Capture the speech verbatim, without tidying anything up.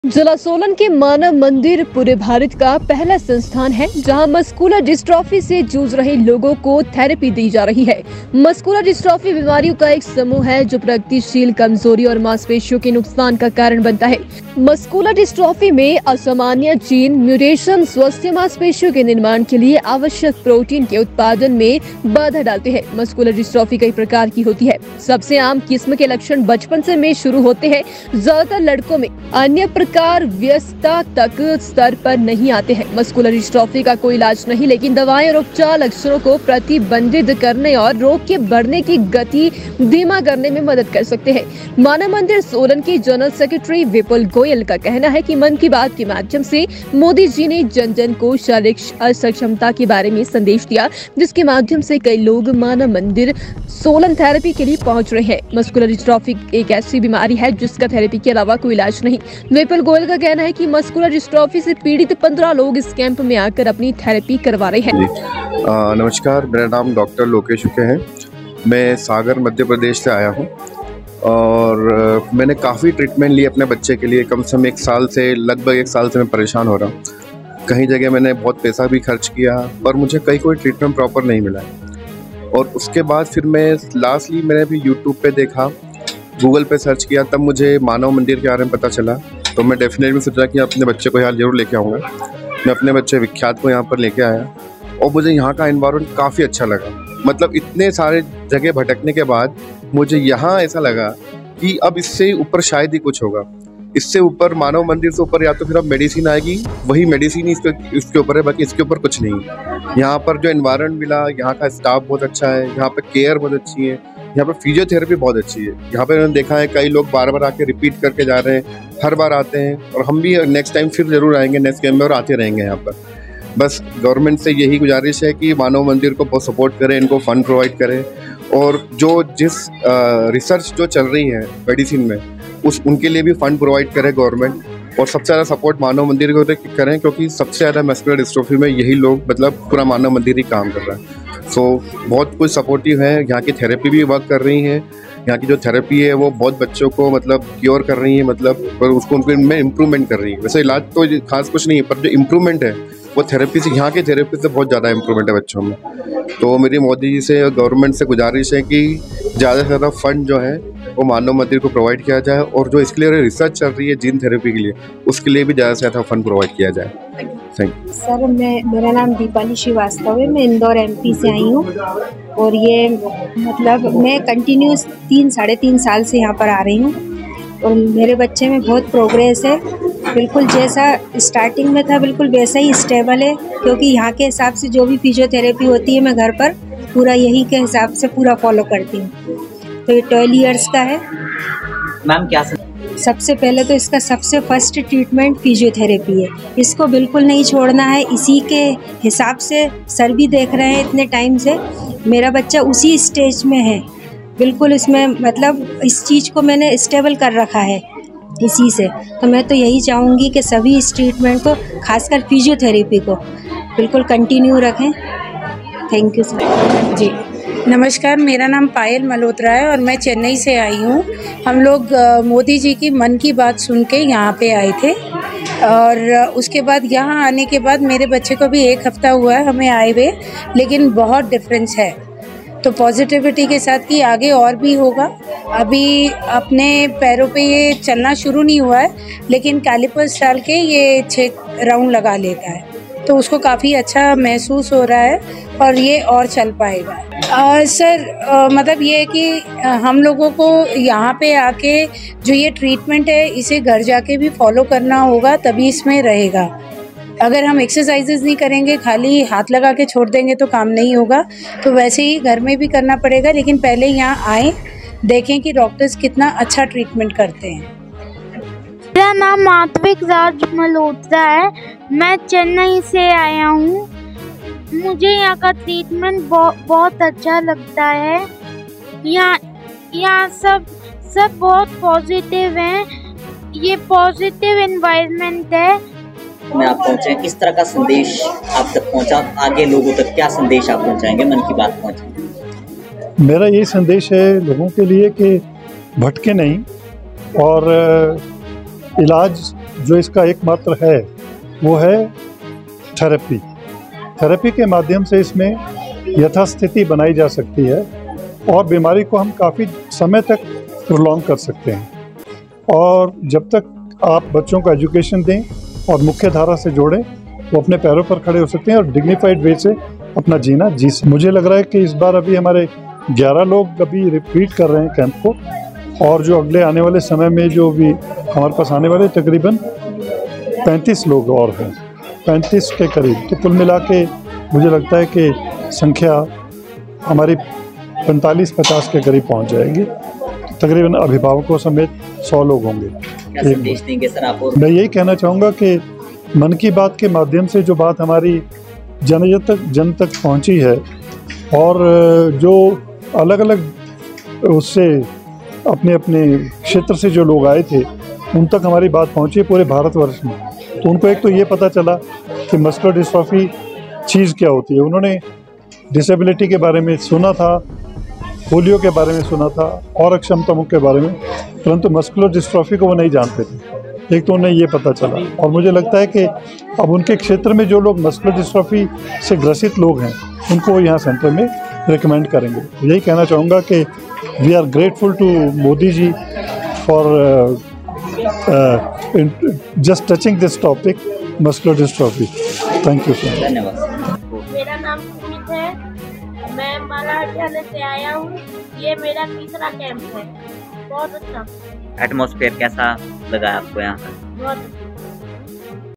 जिला सोलन के मानव मंदिर पूरे भारत का पहला संस्थान है जहां मस्कुलर डिस्ट्रॉफी से जूझ रहे लोगों को थेरेपी दी जा रही है। मस्कुलर डिस्ट्रॉफी बीमारियों का एक समूह है जो प्रगतिशील कमजोरी और मांसपेशियों के नुकसान का कारण बनता है। मस्कुलर डिस्ट्रॉफी में असामान्य जीन म्यूटेशन स्वस्थ मांसपेशियों के निर्माण के लिए आवश्यक प्रोटीन के उत्पादन में बाधा डालते हैं। मस्कुलर डिस्ट्रॉफी कई प्रकार की होती है। सबसे आम किस्म के लक्षण बचपन से में शुरू होते हैं। ज्यादातर लड़कों में अन्य प्रकार व्यस्तता तक स्तर पर नहीं आते हैं। मस्कुलर डिस्ट्रॉफी का कोई इलाज नहीं, लेकिन दवाएं और उपचार लक्षणों को प्रतिबंधित करने और रोग के बढ़ने की गति धीमा करने में मदद कर सकते हैं। मानव मंदिर सोलन के जनरल सेक्रेटरी विपुल गोयल का कहना है कि मन की बात के माध्यम से मोदी जी ने जन जन को शारीरिक असक्षमता के बारे में संदेश दिया, जिसके माध्यम से कई लोग मानव मंदिर सोलन थेरेपी के लिए पहुंच रहे हैं। मस्कुलर डिस्ट्रॉफी एक ऐसी बीमारी है जिसका थेरेपी के अलावा कोई इलाज नहीं। विपुल गोयल का कहना है कि मस्कुलर डिस्ट्रॉफी से पीड़ित पंद्रह लोग इस कैंप में आकर अपनी थेरेपी करवा रहे हैं। आ, नमस्कार, मेरा नाम डॉक्टर लोकेश उके है। मैं सागर मध्य प्रदेश से आया हूँ और मैंने काफ़ी ट्रीटमेंट ली अपने बच्चे के लिए। कम से कम एक साल से लगभग एक साल से मैं परेशान हो रहा हूँ। कहीं जगह मैंने बहुत पैसा भी खर्च किया पर मुझे कहीं कोई ट्रीटमेंट प्रॉपर नहीं मिला। और उसके बाद फिर मैं लास्टली मैंने भी यूट्यूब पे देखा, गूगल पे सर्च किया, तब मुझे मानव मंदिर के बारे में पता चला। तो मैं डेफिनेटली सोचा कि अपने बच्चे को यहाँ ज़रूर लेके आऊँगा। मैं अपने बच्चे विख्यात को यहाँ पर लेके आया और मुझे यहाँ का एनवायरनमेंट काफ़ी अच्छा लगा। मतलब इतने सारे जगह भटकने के बाद मुझे यहाँ ऐसा लगा कि अब इससे ऊपर शायद ही कुछ होगा। इससे ऊपर मानव मंदिर से ऊपर या तो फिर अब मेडिसिन आएगी, वही मेडिसिन ही इसके इसके ऊपर है, बाकी इसके ऊपर कुछ नहीं। यहाँ पर जो एनवायरनमेंट मिला, यहाँ का स्टाफ बहुत अच्छा है, यहाँ पर केयर बहुत अच्छी है, यहाँ पर फिजियोथेरेपी बहुत अच्छी है। यहाँ पर मैंने देखा है कई लोग बार बार आके रिपीट करके जा रहे हैं, हर बार आते हैं और हम भी नेक्स्ट टाइम फिर ज़रूर आएंगे नेक्स्ट कैंप में और आते रहेंगे यहाँ पर। बस गवर्नमेंट से यही गुजारिश है कि मानव मंदिर को बहुत सपोर्ट करें, इनको फ़ंड प्रोवाइड करें और जो जिस रिसर्च जो चल रही है मेडिसिन में उस उनके लिए भी फ़ंड प्रोवाइड करे गवर्नमेंट। और सबसे ज़्यादा सपोर्ट मानव मंदिर को करें क्योंकि सबसे ज़्यादा मस्कुलर डिस्ट्रॉफी में यही लोग मतलब पूरा मानव मंदिर ही काम कर रहा है। सो बहुत कुछ सपोर्टिव है। यहाँ की थेरेपी भी वर्क कर रही है। यहाँ की जो थेरेपी है वो बहुत बच्चों को मतलब क्योर कर रही है, मतलब पर उसको उनके में इम्प्रूवमेंट कर रही है। वैसे इलाज तो खास कुछ नहीं है पर जो इम्प्रूवमेंट है वो थेरेपी से, यहाँ के थेरेपी से बहुत ज़्यादा इम्प्रूवमेंट है बच्चों में। तो मेरी मोदी जी से गवर्नमेंट से गुजारिश है कि ज़्यादा से ज़्यादा फंड जो है वो मानव मंदिर को प्रोवाइड किया जाए और जो इसके लिए रिसर्च चल रही है जीन थेरेपी के लिए उसके लिए भी ज़्यादा से ज़्यादा फंड प्रोवाइड किया जाए। Thank you sir. मैं मेरा नाम दीपाली श्रीवास्तव है। मैं इंदौर एमपी से आई हूँ और ये मतलब मैं कंटिन्यूस तीन साढ़े तीन साल से यहाँ पर आ रही हूँ और मेरे बच्चे में बहुत प्रोग्रेस है। बिल्कुल जैसा स्टार्टिंग में था बिल्कुल वैसा ही स्टेबल है, क्योंकि यहाँ के हिसाब से जो भी फिजियोथेरेपी होती है मैं घर पर पूरा यही के हिसाब से पूरा फॉलो करती हूँ। तो ये ट्वेल्व इयर्स का है। मैम क्या सबसे पहले तो इसका सबसे फर्स्ट ट्रीटमेंट फिजियोथेरेपी है। इसको बिल्कुल नहीं छोड़ना है। इसी के हिसाब से सर भी देख रहे हैं इतने टाइम से, मेरा बच्चा उसी स्टेज में है बिल्कुल। इसमें मतलब इस चीज़ को मैंने स्टेबल कर रखा है इसी से। तो मैं तो यही चाहूँगी कि सभी इस ट्रीटमेंट को, खासकर फिजियोथेरेपी को बिल्कुल कंटिन्यू रखें। Thank you sir. जी नमस्कार, मेरा नाम पायल मल्होत्रा है और मैं चेन्नई से आई हूँ। हम लोग मोदी जी की मन की बात सुन के यहाँ पे आए थे और उसके बाद यहाँ आने के बाद मेरे बच्चे को भी एक हफ़्ता हुआ है हमें आए हुए, लेकिन बहुत डिफरेंस है। तो पॉजिटिविटी के साथ कि आगे और भी होगा। अभी अपने पैरों पे ये चलना शुरू नहीं हुआ है, लेकिन कैलिपर्स डाल के ये छः राउंड लगा लेता है तो उसको काफ़ी अच्छा महसूस हो रहा है और ये और चल पाएगा। आ, सर आ, मतलब ये है कि आ, हम लोगों को यहाँ पे आके जो ये ट्रीटमेंट है इसे घर जाके भी फॉलो करना होगा, तभी इसमें रहेगा। अगर हम एक्सरसाइजेज नहीं करेंगे, खाली हाथ लगा के छोड़ देंगे तो काम नहीं होगा। तो वैसे ही घर में भी करना पड़ेगा, लेकिन पहले यहाँ आएँ, देखें कि डॉक्टर्स कितना अच्छा ट्रीटमेंट करते हैं। मेरा नाम मात्विक राज मल्होत्रा है। मैं चेन्नई से आया हूँ। मुझे यहाँ का ट्रीटमेंट बहुत बहुत अच्छा लगता है। यहाँ यहाँ सब सब बहुत पॉजिटिव हैं। ये पॉजिटिव एनवायरनमेंट है। में आप पहुँचे, किस तरह का संदेश आप तक पहुँचा, आगे लोगों तक क्या संदेश आप पहुँचाएंगे, मन की बात पहुँचे? मेरा ये संदेश है लोगों के लिए कि भटके नहीं और इलाज जो इसका एकमात्र है वो है थेरेपी। थेरेपी के माध्यम से इसमें यथास्थिति बनाई जा सकती है और बीमारी को हम काफ़ी समय तक प्रोलॉन्ग कर सकते हैं। और जब तक आप बच्चों को एजुकेशन दें और मुख्य धारा से जोड़ें, वो अपने पैरों पर खड़े हो सकते हैं और डिग्निफाइड वे से अपना जीना जी सकते। मुझे लग रहा है कि इस बार अभी हमारे ग्यारह लोग अभी रिपीट कर रहे हैं कैंप को, और जो अगले आने वाले समय में जो भी हमारे पास आने वाले तकरीबन पैंतीस लोग और हैं, पैंतीस के करीब। तो कुल मिला के मुझे लगता है कि संख्या हमारी पैंतालीस पचास के करीब पहुंच जाएगी। तकरीबन अभिभावकों समेत सौ लोग होंगे। क्या संदेश देंगे सर आप? मैं यही कहना चाहूँगा कि मन की बात के माध्यम से जो बात हमारी जन जन तक जन तक पहुँची है, और जो अलग अलग उससे अपने अपने क्षेत्र से जो लोग आए थे उन तक हमारी बात पहुँची पूरे भारतवर्ष में। तो उनको एक तो ये पता चला कि मस्कुलर डिस्ट्रॉफी चीज़ क्या होती है। उन्होंने डिसेबिलिटी के बारे में सुना था, पोलियो के बारे में सुना था और अक्षमताओं के बारे में, परंतु मस्कुलर डिस्ट्रॉफी को वो नहीं जानते थे। एक तो उन्हें ये पता चला, और मुझे लगता है कि अब उनके क्षेत्र में जो लोग मस्कुलर डिस्ट्रॉफी से ग्रसित लोग हैं उनको यहाँ सेंटर में रिकमेंड करेंगे। यही कहना चाहूँगा कि we are grateful to Modi ji for just touching this topic muscular dystrophy. Thank you so much. धन्यवाद। मेरा नाम सुमित है, मैं मलाड से आया हूँ। ये मेरा तीसरा कैंप है। बहुत अच्छा। एटमॉस्फेयर कैसा लगा आपको यहाँ पर? बहुत अच्छा।